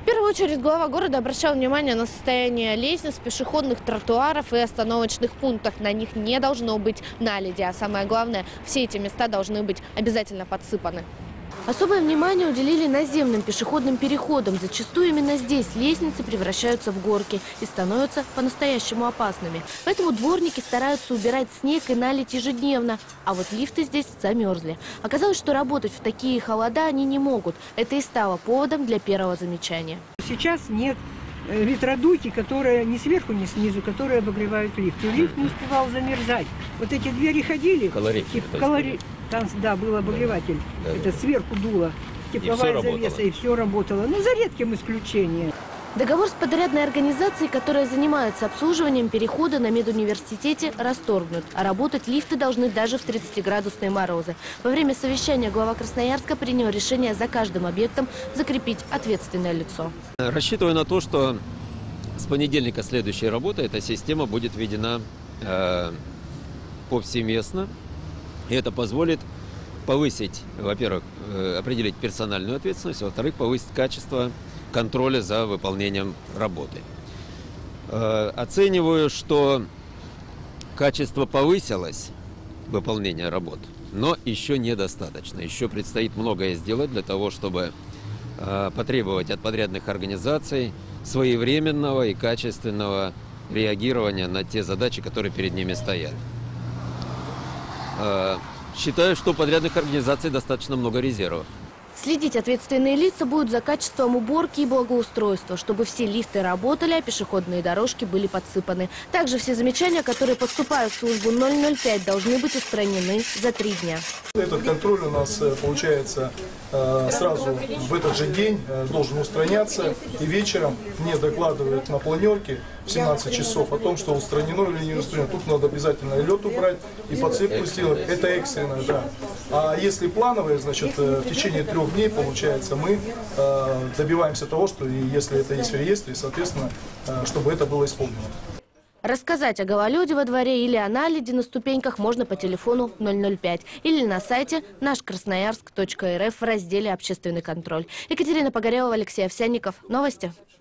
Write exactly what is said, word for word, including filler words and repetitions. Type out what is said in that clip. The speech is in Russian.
В первую очередь глава города обращал внимание на состояние лестниц, пешеходных тротуаров и остановочных пунктов. На них не должно быть наледи, а самое главное, все эти места должны быть обязательно подсыпаны. Особое внимание уделили наземным пешеходным переходам. Зачастую именно здесь лестницы превращаются в горки и становятся по-настоящему опасными. Поэтому дворники стараются убирать снег и наледь ежедневно. А вот лифты здесь замерзли. Оказалось, что работать в такие холода они не могут. Это и стало поводом для первого замечания. Сейчас нет ветродуйки, которая ни сверху, ни снизу, которые обогревают лифт. И лифт не успевал замерзать. Вот эти двери ходили. Калорифер. Калори... Там, да, был обогреватель. Да, это да. Сверху дуло. Тепловая и завеса, и все работало. Но за редким исключением. Договор с подрядной организацией, которая занимается обслуживанием перехода на медуниверситете, расторгнут. А работать лифты должны даже в тридцатиградусные морозы. Во время совещания глава Красноярска принял решение за каждым объектом закрепить ответственное лицо. Рассчитываю на то, что с понедельника следующей работы эта система будет введена э, повсеместно. И это позволит повысить, во-первых, э, определить персональную ответственность, во-вторых, повысить качество контроля за выполнением работы. Э, оцениваю, что качество повысилось, выполнение работ, но еще недостаточно. Еще предстоит многое сделать для того, чтобы э, потребовать от подрядных организаций своевременного и качественного реагирования на те задачи, которые перед ними стоят. Э, считаю, что у подрядных организаций достаточно много резервов. Следить ответственные лица будут за качеством уборки и благоустройства, чтобы все лифты работали, а пешеходные дорожки были подсыпаны. Также все замечания, которые поступают в службу ноль ноль пять, должны быть устранены за три дня. Этот контроль у нас получается сразу в этот же день должен устраняться, и вечером мне докладывают на планерке в семнадцать часов о том, что устранено или не устранено. Тут надо обязательно лед убрать и подсыпку сделать. Это экстренно, да. А если плановое, значит, в течение трех дней, получается, мы добиваемся того, что если это есть в реестре, соответственно, чтобы это было исполнено. Рассказать о гололеде во дворе или о наледи на ступеньках можно по телефону ноль ноль пять или на сайте наш красноярск точка эр эф в разделе «Общественный контроль». Екатерина Погорелова, Алексей Овсянников. Новости.